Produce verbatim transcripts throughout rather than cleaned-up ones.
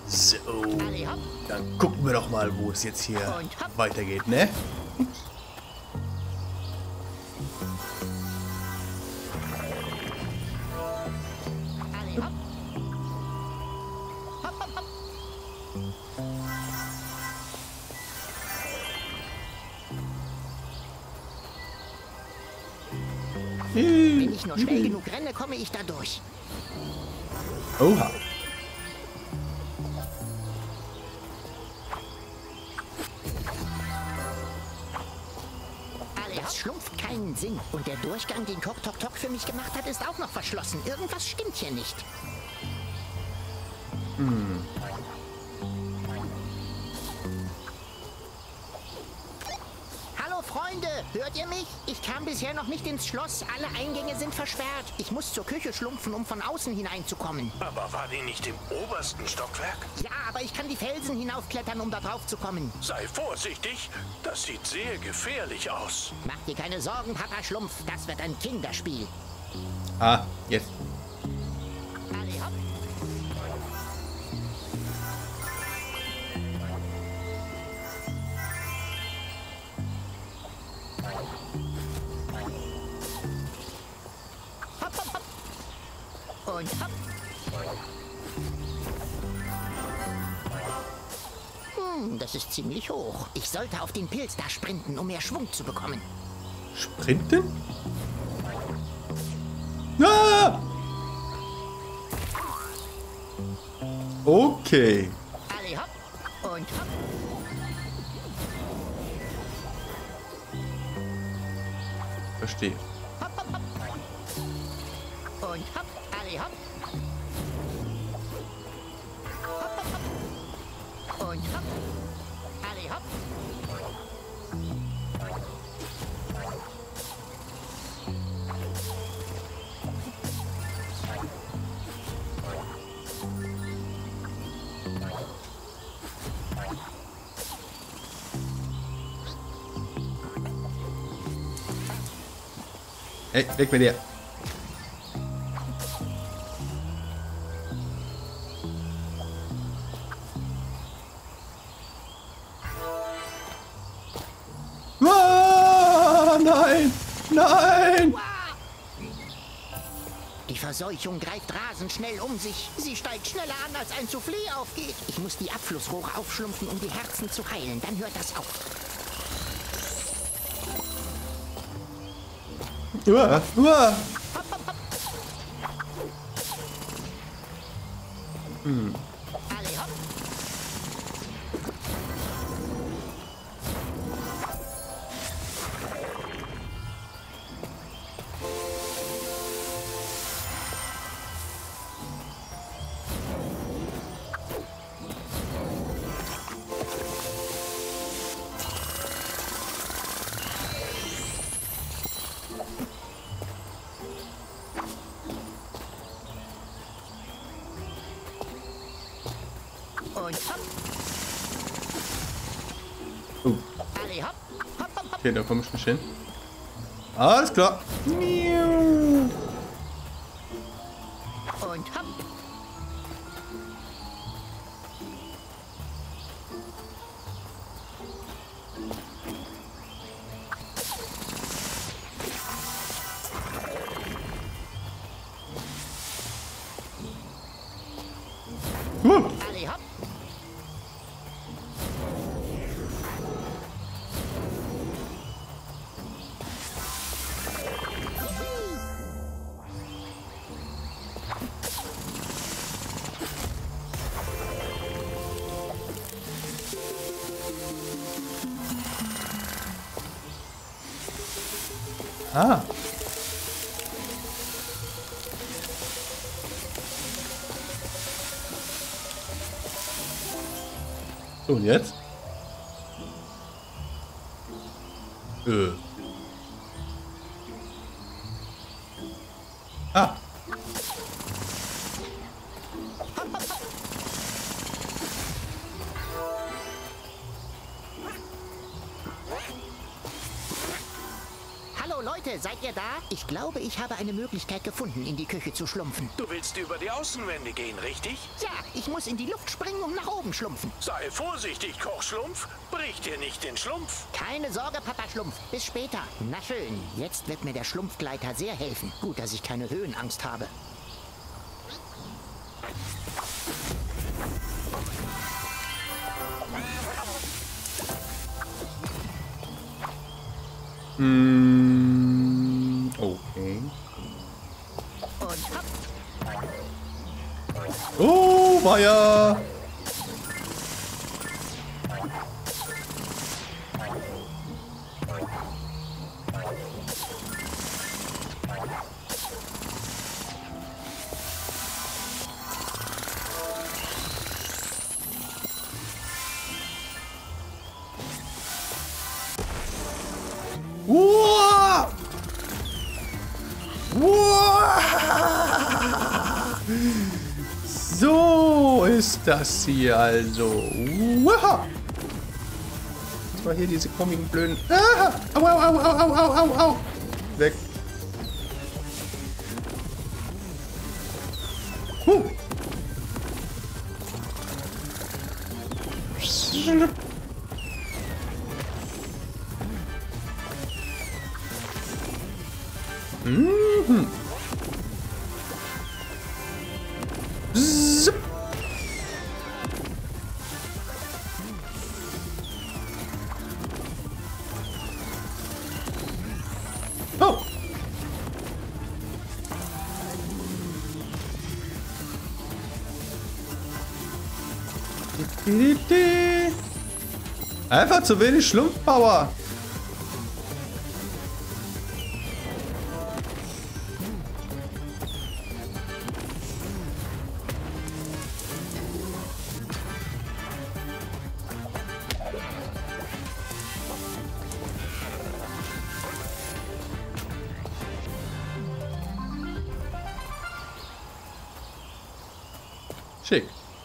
So, dann gucken wir doch mal, wo es jetzt hier weitergeht, ne? Wenn ich nur schnell genug renne, komme ich da durch. Oha. Das schlumpft keinen Sinn. Und der Durchgang, den Tok Tok Tok für mich gemacht hat, ist auch noch verschlossen. Irgendwas stimmt hier nicht. Hm. Hallo Freunde, hört ihr mich? Ich kam bisher noch nicht ins Schloss. Alle Eingänge sind versperrt. Ich muss zur Küche schlumpfen, um von außen hineinzukommen. Aber war die nicht im obersten Stockwerk? Ja, aber ich kann die Felsen hinaufklettern, um da drauf zu kommen. Sei vorsichtig, das sieht sehr gefährlich aus. Mach dir keine Sorgen, Papa Schlumpf. Das wird ein Kinderspiel. Ah, jetzt. Alle hopp. Hopp, hopp, hopp. Und hopp. Hm, das ist ziemlich hoch. Ich sollte auf den Pilz da sprinten, um mehr Schwung zu bekommen. Sprinten? Ah! Okay. Alle hopp und hopp. Verstehe. Hopp, hopp, hopp. Und hopp, alle hopp. Hopp, hopp, hopp. Und hopp, alle hopp. Hey, weg mit dir. Ah, nein! Nein! Die Verseuchung greift rasend schnell um sich. Sie steigt schneller an, als ein Soufflé aufgeht. Ich muss die Abflussrohre aufschlumpfen, um die Herzen zu heilen. Dann hört das auf. Uah, uah. Hm. Alle hopp. Und hopp. Oh, Alle hopp. Hopp, hopp, hopp. okay, da komme ich nicht hin. Alles klar. Miau. Und hopp. Huh. Alle hopp. Ah. So, und jetzt? Äh. Ah. Hallo Leute. Leute, seid ihr da? Ich glaube, ich habe eine Möglichkeit gefunden, in die Küche zu schlumpfen. Du willst über die Außenwände gehen, richtig? Ja, ich muss in die Luft springen und nach oben schlumpfen. Sei vorsichtig, Kochschlumpf. Brich dir nicht den Schlumpf. Keine Sorge, Papa Schlumpf. Bis später. Na schön, jetzt wird mir der Schlumpfgleiter sehr helfen. Gut, dass ich keine Höhenangst habe. Mm, okay. Und hopp. Oh, Meier! Uah! Uah! So ist das hier also. Uah! Das war hier diese komischen blöden. Ah! Au, au, au, au, au, au, au. Weg. Huh. Mhm. Zip. Oh. Einfach zu wenig Schlumpfpower. Schick.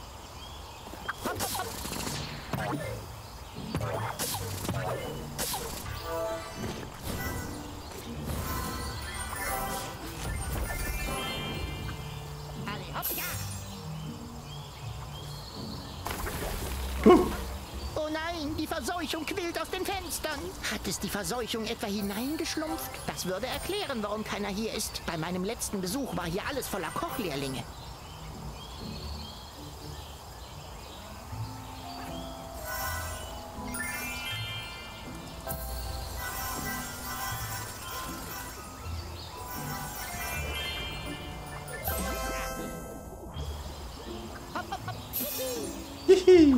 Huh. Oh nein, die Verseuchung quillt aus den Fenstern. Hat es die Verseuchung etwa hineingeschlumpft? Das würde erklären, warum keiner hier ist. Bei meinem letzten Besuch war hier alles voller Kochlehrlinge. Hihi.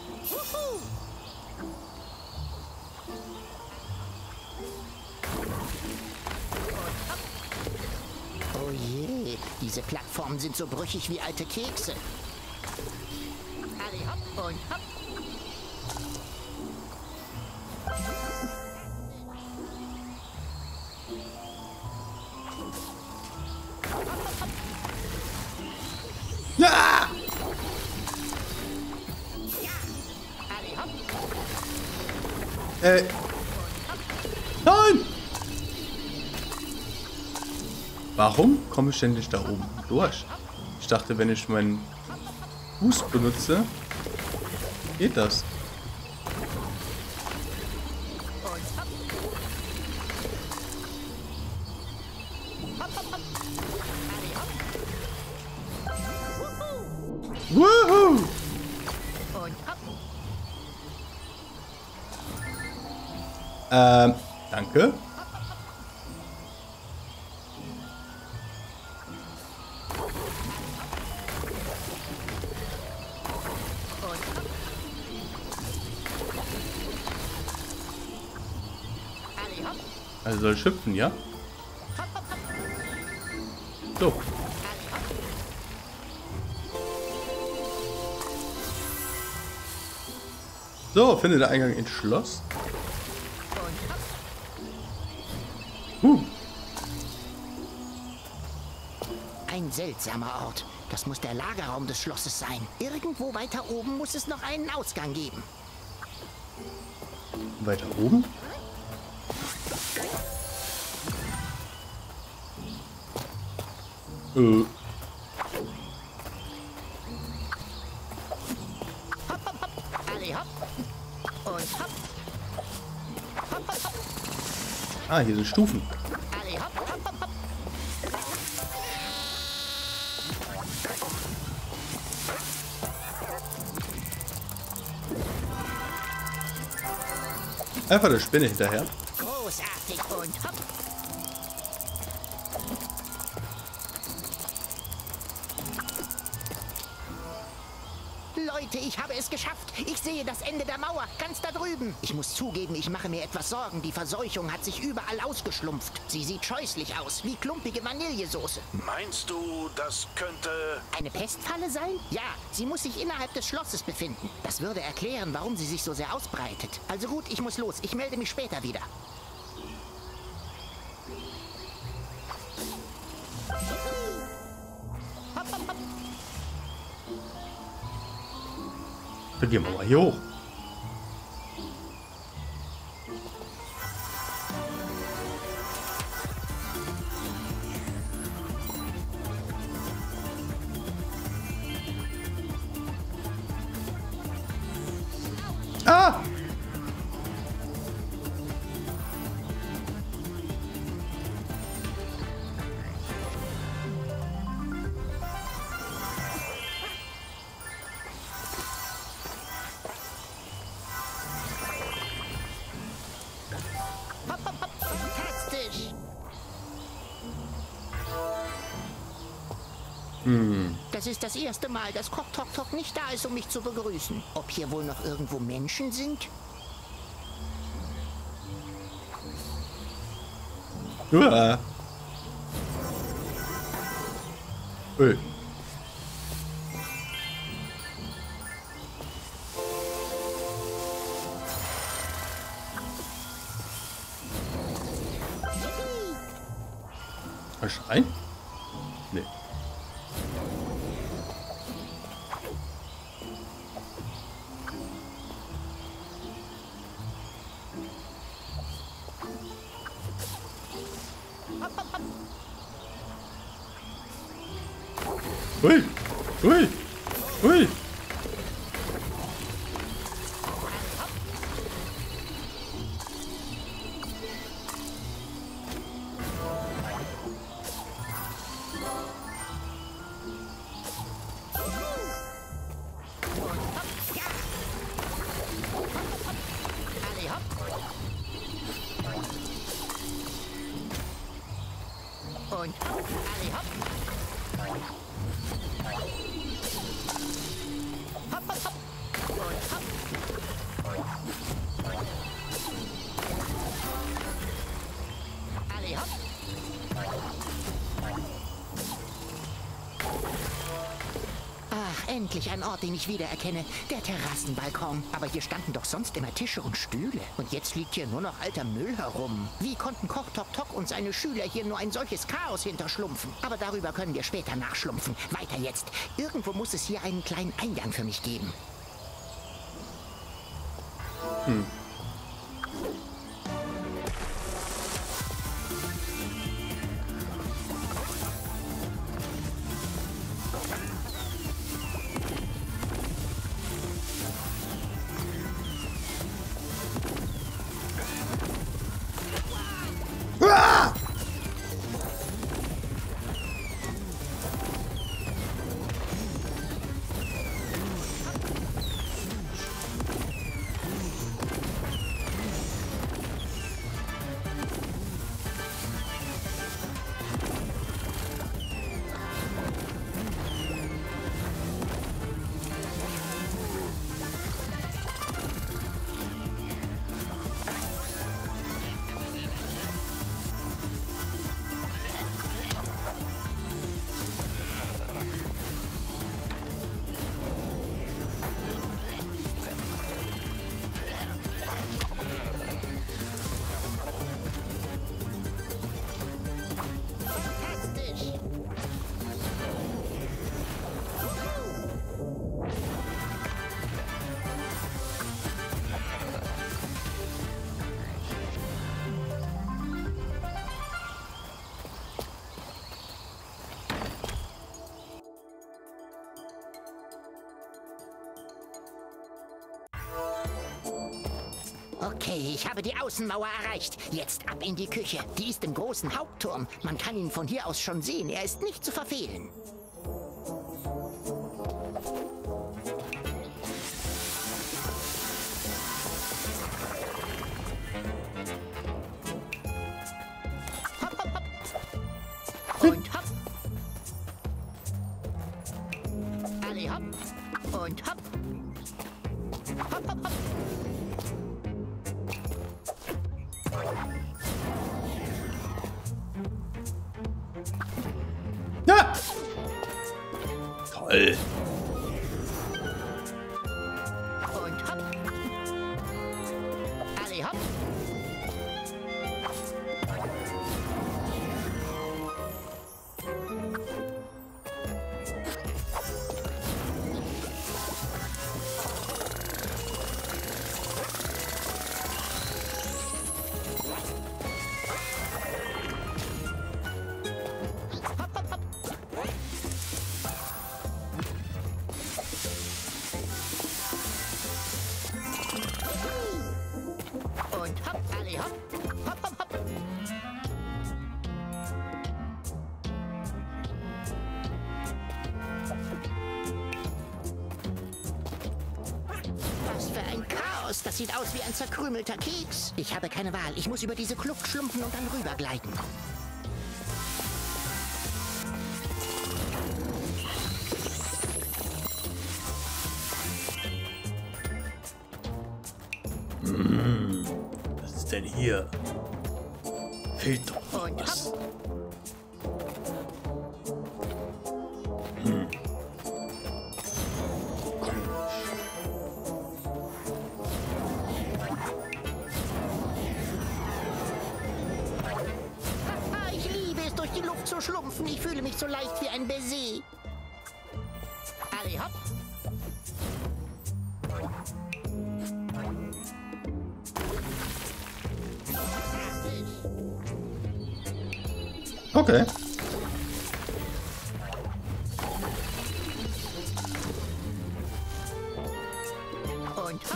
Oh je, diese Plattformen sind so brüchig wie alte Kekse. Alle hopp und hopp. Ja! Alle hopp. Äh. Nein! Warum komme ich ständig da oben durch? Ich dachte, wenn ich meinen Fuß benutze, geht das. Woohoo! Und hopp. Ähm, danke. Alle hopp. Also soll ich hüpfen, ja? So. So, finde der Eingang ins Schloss. Uh. Ein seltsamer Ort. Das muss der Lagerraum des Schlosses sein. Irgendwo weiter oben muss es noch einen Ausgang geben. Weiter oben. Äh. Hopp, hopp, hopp. Alle hopp. Und hopp. Hopp, hopp, hopp. Ah, hier sind Stufen. Alle hopp, hopp, hopp, hopp. Einfach der Spinne hinterher. Großartig und hopp. Leute, ich habe es geschafft. Ich sehe das Ende der Mauer, ganz da drüben. Ich muss zugeben, ich mache mir etwas Sorgen. Die Verseuchung hat sich überall ausgeschlumpft. Sie sieht scheußlich aus, wie klumpige Vanillesoße. Meinst du, das könnte... Eine Pestfalle sein? Ja, sie muss sich innerhalb des Schlosses befinden. Das würde erklären, warum sie sich so sehr ausbreitet. Also gut, ich muss los. Ich melde mich später wieder. Hopp, hopp, hopp. Dann gehen wir mal hier hoch. Ah! Hopp, hopp, hopp. Fantastisch. Hm. Das ist das erste Mal, dass Koch Tok Tok nicht da ist, um mich zu begrüßen. Ob hier wohl noch irgendwo Menschen sind? Uah. Ui. Ein Schrein? Nee. Ui! Ui! Ui! Alle hopp. Und alle hopp. Hopp, hopp, hopp. Und hopp. Alle hopp. Ach, endlich ein Ort, den ich wiedererkenne. Der Terrassenbalkon. Aber hier standen doch sonst immer Tische und Stühle. Und jetzt liegt hier nur noch alter Müll herum. Wie konnten Koch Tok Tok und seine Schüler hier nur ein solches Chaos hinterschlumpfen? Aber darüber können wir später nachschlumpfen. Weiter jetzt. Irgendwo muss es hier einen kleinen Eingang für mich geben. Hm. Ah! Okay, ich habe die Außenmauer erreicht. Jetzt ab in die Küche. Die ist im großen Hauptturm. Man kann ihn von hier aus schon sehen. Er ist nicht zu verfehlen. Hopp, hopp, hopp. Und hopp. Alle hopp. Und hopp. Hopp, hopp, hopp. Ja! Toll. Und hopp. Alle hopp. Und hopp, alle hopp. Hopp, hopp, hopp. Was für ein Chaos. Das sieht aus wie ein zerkrümelter Keks. Ich habe keine Wahl. Ich muss über diese Kluft schlumpfen und dann rübergleiten. Was ist denn hier? Fehlt doch noch Und was. hopp. Hm. Haha, ich liebe es, durch die Luft zu schlumpfen. Ich fühle mich so leicht wie ein Baiser. Alle hopp. Okay. Und hopp.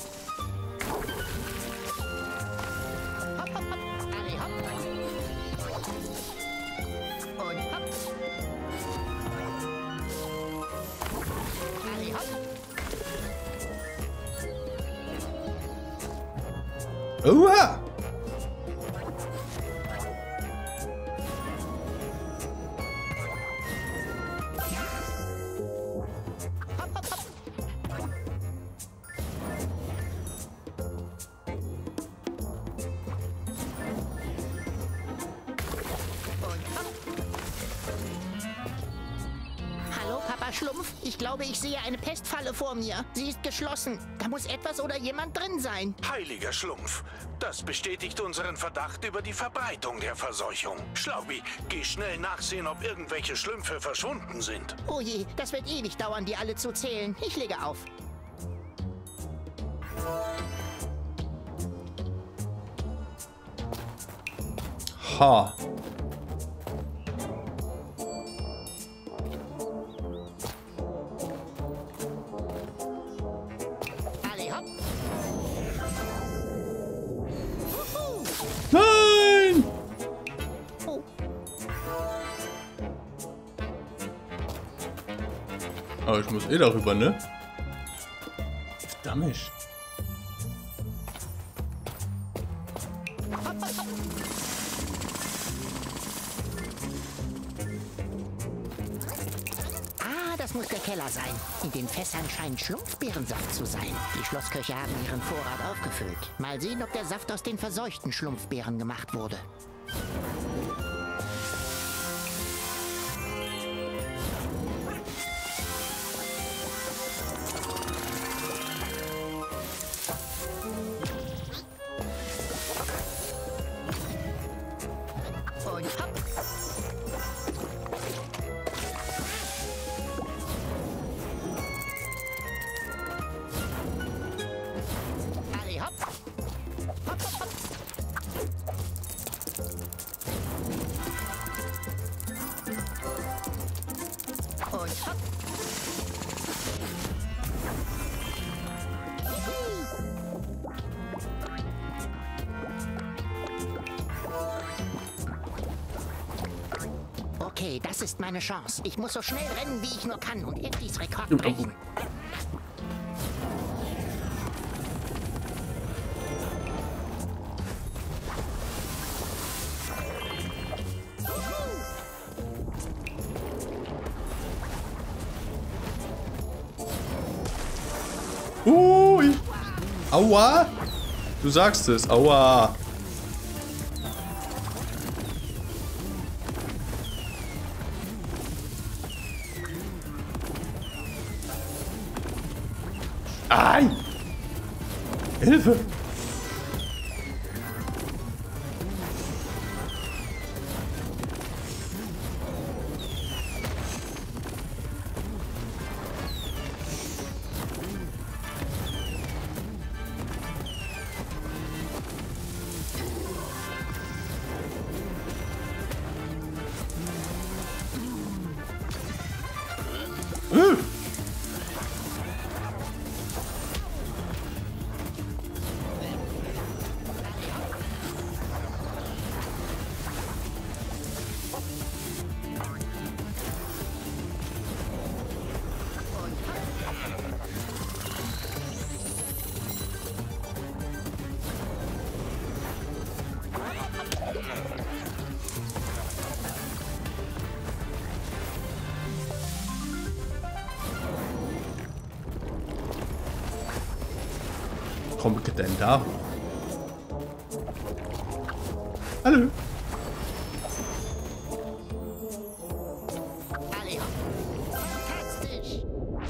Hopp, hopp, hopp. Alle hopp. Und hopp. Alle hopp. Uha! Hopp, hopp, hopp. Und hopp. Hallo, Papa Schlumpf. Ich glaube, ich sehe eine Pestfalle vor mir. Sie ist geschlossen. Da muss etwas oder jemand drin sein. Heiliger Schlumpf, das bestätigt unseren Verdacht über die Verbreitung der Verseuchung. Schlaubi, geh schnell nachsehen, ob irgendwelche Schlümpfe verschwunden sind. Oh je, das wird ewig dauern, die alle zu zählen. Ich lege auf. Ha. Alle hopp. Wuhu. Nein! Oh. Aber ich muss eh darüber, ne? Verdammt. Hopp, hopp, hopp. Ah, das muss der Keller sein. In den Fässern scheint Schlumpfbeerensaft zu sein. Die Schlossköche haben ihren Vorrat aufgefüllt. Mal sehen, ob der Saft aus den verseuchten Schlumpfbeeren gemacht wurde. Und hopp. Alle hopp. Hopp, hopp, hopp. Okay, das ist meine Chance. Ich muss so schnell rennen, wie ich nur kann und Eddys Rekord brechen. Ui. Aua. Du sagst es. Aua. Ei. Hilfe. Äh. Kommt denn da? Hallo. Alle hopp. Fantastisch.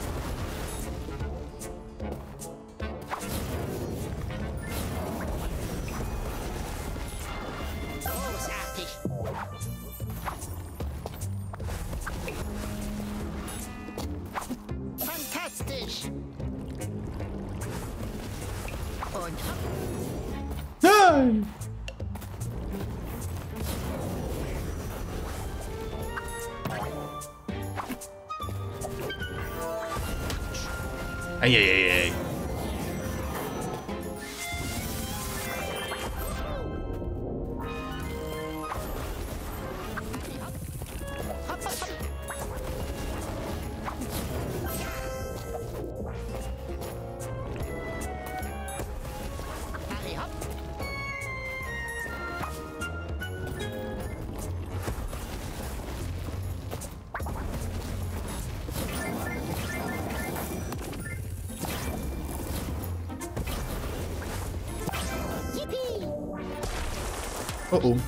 Großartig. Fantastisch. Und hopp. Nein. Eieiei. Hopp, hopp, hopp. Alle hopp. Yippie. Oh oh.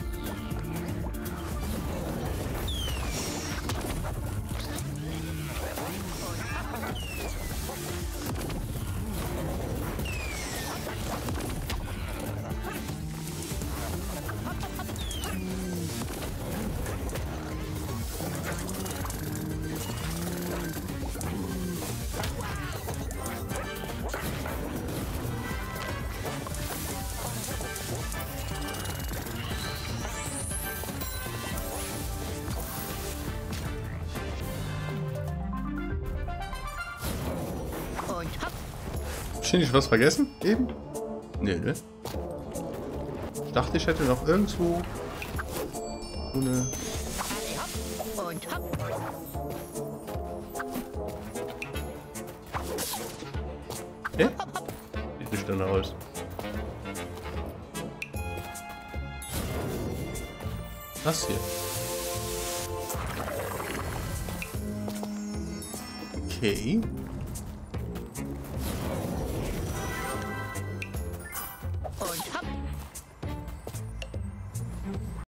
Und hopp. Hab ich nicht was vergessen? Eben? Nee, ne? Ich dachte, ich hätte noch irgendwo so eine... Alle hopp. Und hopp. Hä? Sieht nicht danach aus. Das hier. Okay. Und hopp.